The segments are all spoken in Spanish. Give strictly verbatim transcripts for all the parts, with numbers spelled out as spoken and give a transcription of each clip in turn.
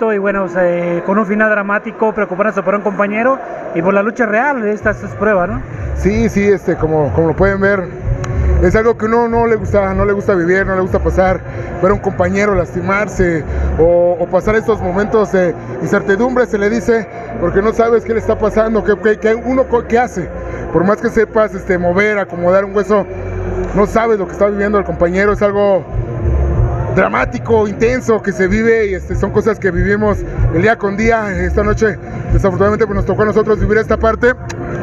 reto y bueno, eh, con un final dramático, preocupándose por un compañero y por la lucha real, esta es prueba, ¿no? Sí, sí, este, como, como lo pueden ver, es algo que uno no le gusta, no le gusta vivir, no le gusta pasar, ver a un compañero lastimarse o, o pasar estos momentos de incertidumbre, se le dice, porque no sabes qué le está pasando, qué, qué, qué uno qué hace. Por más que sepas este, mover, acomodar un hueso, no sabes lo que está viviendo el compañero, es algo dramático, intenso, que se vive y este, son cosas que vivimos el día con día. Esta noche, desafortunadamente, pues nos tocó a nosotros vivir esta parte.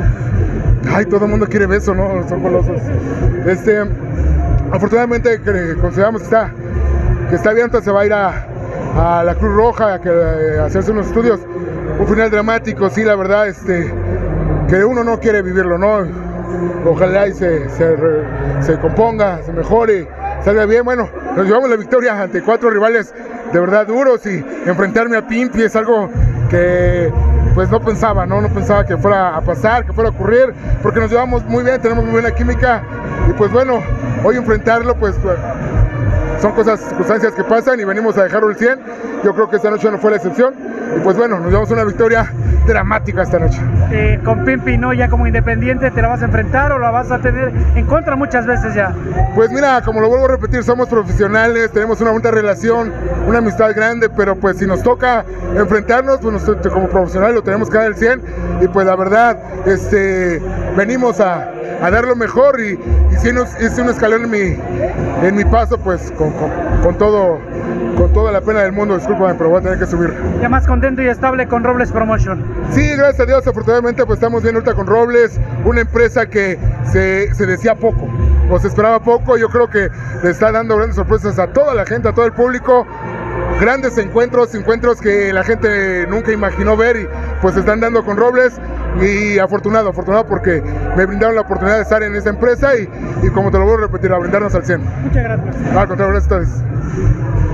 Ay, todo el mundo quiere beso, ¿no? Son colosos. Este, afortunadamente, que consideramos que está, que está abierta, se va a ir a, a la Cruz Roja a, que, a hacerse unos estudios. Un final dramático, sí, la verdad, este, que uno no quiere vivirlo, ¿no? Ojalá y se, se, se componga, se mejore, salga bien. Bueno, nos llevamos la victoria ante cuatro rivales de verdad duros y enfrentarme a Pimpi es algo que pues no pensaba, ¿no? No pensaba que fuera a pasar, que fuera a ocurrir, porque nos llevamos muy bien, tenemos muy buena química y pues bueno, hoy enfrentarlo pues, pues son cosas, circunstancias que pasan y venimos a dejarlo el cien. Yo creo que esta noche no fue la excepción y pues bueno, nos llevamos una victoria dramática esta noche. Eh, con Pimpi, ¿no? Ya como independiente, ¿te la vas a enfrentar o la vas a tener en contra muchas veces ya? Pues mira, como lo vuelvo a repetir, somos profesionales, tenemos una buena relación, una amistad grande, pero pues si nos toca enfrentarnos, pues nosotros, como profesionales lo tenemos que dar el cien y pues la verdad, este, venimos a, a dar lo mejor y, y si hice un escalón en mi, en mi paso, pues con, con, con todo, con toda la pena del mundo, discúlpame, pero voy a tener que subir. Ya más contento y estable con Robles Promotion. Sí, gracias a Dios, afortunadamente pues estamos bien ahorita con Robles, una empresa que se, se decía poco, o se esperaba poco. Yo creo que le está dando grandes sorpresas a toda la gente, a todo el público, grandes encuentros, encuentros que la gente nunca imaginó ver y pues se están dando con Robles y afortunado, afortunado porque me brindaron la oportunidad de estar en esa empresa y, y como te lo voy a repetir, a brindarnos al cien. Muchas gracias. Al contrario, gracias a ustedes.